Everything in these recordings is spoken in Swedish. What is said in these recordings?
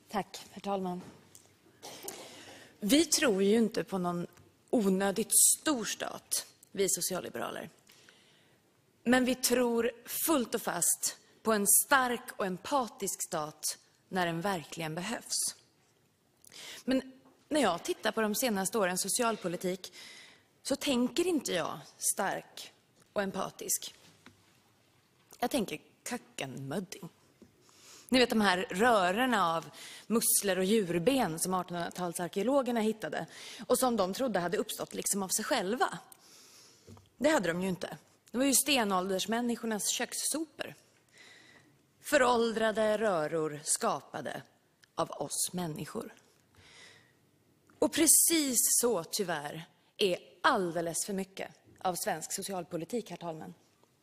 Tack, herr talman. Vi tror ju inte på någon onödigt stor stat, vi socialliberaler. Men vi tror fullt och fast på en stark och empatisk stat när den verkligen behövs. Men när jag tittar på de senaste årens socialpolitik så tänker inte jag stark och empatisk. Jag tänker kökkenmödding. Ni vet de här rörerna av musslor och djurben som 1800-talsarkeologerna hittade och som de trodde hade uppstått liksom av sig själva. Det hade de ju inte. Det var ju stenåldersmänniskornas kökssopor. Föråldrade röror skapade av oss människor. Och precis så tyvärr är alldeles för mycket av svensk socialpolitik, herr talman.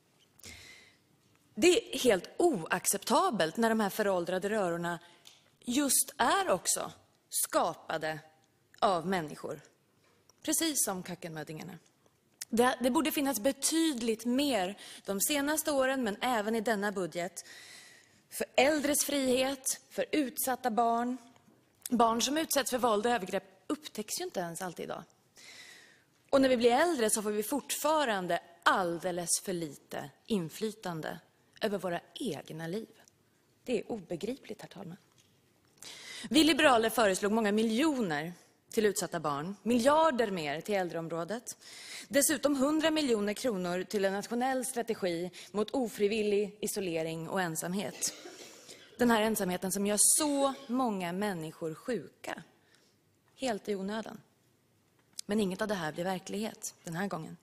Det är helt oacceptabelt när de här föråldrade rörorna just är också skapade av människor. Precis som kökkenmöddingarna. Det borde finnas betydligt mer de senaste åren, men även i denna budget, för äldres frihet, för utsatta barn. Barn som utsätts för våld och övergrepp upptäcks ju inte ens alltid idag. Och när vi blir äldre så får vi fortfarande alldeles för lite inflytande över våra egna liv. Det är obegripligt, herr talman. Vi liberaler föreslog många miljoner till utsatta barn, miljarder mer till äldreområdet. Dessutom 100 miljoner kronor till en nationell strategi mot ofrivillig isolering och ensamhet. Den här ensamheten som gör så många människor sjuka. Helt i onödan. Men inget av det här blir verklighet den här gången.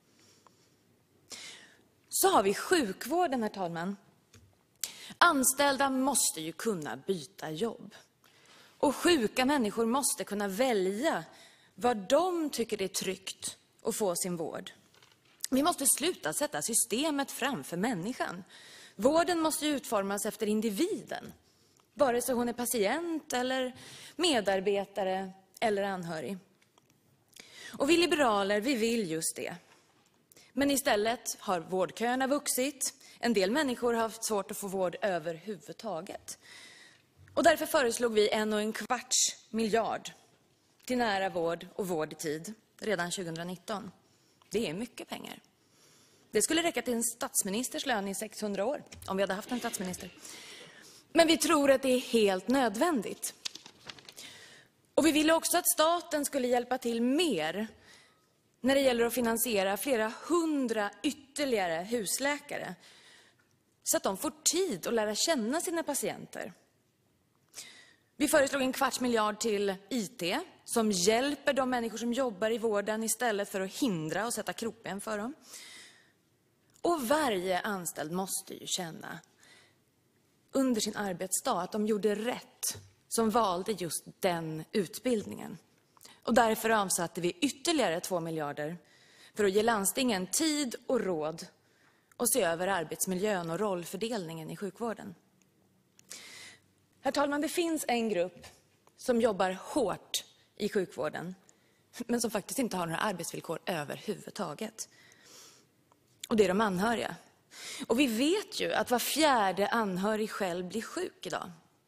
Så har vi sjukvården, herr talman. Anställda måste ju kunna byta jobb. Och sjuka människor måste kunna välja vad de tycker är tryggt att få sin vård. Vi måste sluta sätta systemet framför människan. Vården måste utformas efter individen. Vare sig hon är patient eller medarbetare eller anhörig. Och vi liberaler, vi vill just det. Men istället har vårdköerna vuxit. En del människor har haft svårt att få vård överhuvudtaget. Och därför föreslog vi 1,25 miljard till nära vård och vård i tid redan 2019. Det är mycket pengar. Det skulle räcka till en statsministers lön i 600 år, om vi hade haft en statsminister. Men vi tror att det är helt nödvändigt. Och vi ville också att staten skulle hjälpa till mer när det gäller att finansiera flera 100 ytterligare husläkare. Så att de får tid att lära känna sina patienter. Vi föreslog 1/4 miljard till IT som hjälper de människor som jobbar i vården istället för att hindra och sätta krokben för dem. Och varje anställd måste ju känna under sin arbetsdag att de gjorde rätt som valde just den utbildningen. Och därför avsatte vi ytterligare 2 miljarder för att ge landstingen tid och råd och se över arbetsmiljön och rollfördelningen i sjukvården. Herr talman, det finns en grupp som jobbar hårt i sjukvården, men som faktiskt inte har några arbetsvillkor överhuvudtaget. Och det är de anhöriga. Och vi vet ju att var 4:e anhörig själv blir sjuk idag.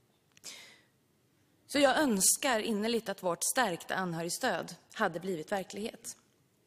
Så jag önskar innerligt att vårt stärkta anhörigstöd hade blivit verklighet.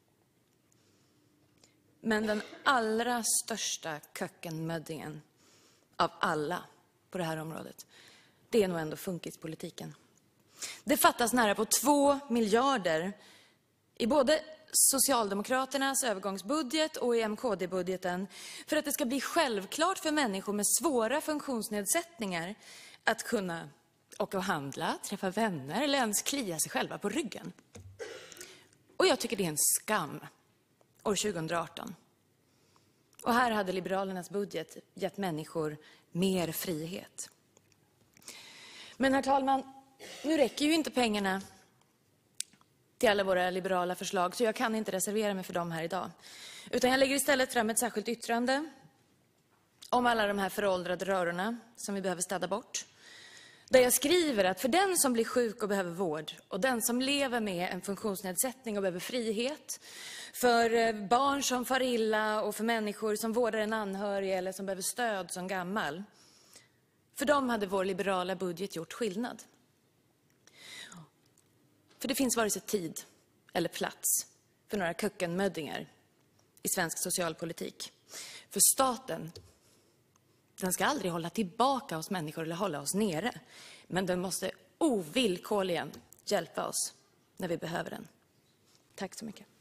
Men den allra största kökkenmöddingen av alla på det här området, det är nog ändå funkispolitiken. Det fattas nära på 2 miljarder i både Socialdemokraternas övergångsbudget och i MKD-budgeten för att det ska bli självklart för människor med svåra funktionsnedsättningar att kunna åka och handla, träffa vänner eller ens klia sig själva på ryggen. Och jag tycker det är en skam år 2018. Och här hade Liberalernas budget gett människor mer frihet. Men herr talman, nu räcker ju inte pengarna till alla våra liberala förslag, så jag kan inte reservera mig för dem här idag. Utan jag lägger istället fram ett särskilt yttrande om alla de här föråldrade rörorna som vi behöver städa bort. Där jag skriver att för den som blir sjuk och behöver vård och den som lever med en funktionsnedsättning och behöver frihet, för barn som far illa och för människor som vårdar en anhörig eller som behöver stöd som gammal, för dem hade vår liberala budget gjort skillnad. För det finns vare sig tid eller plats för några kökkenmöddingar i svensk socialpolitik. För staten, den ska aldrig hålla tillbaka oss människor eller hålla oss nere. Men den måste ovillkorligen hjälpa oss när vi behöver den. Tack så mycket.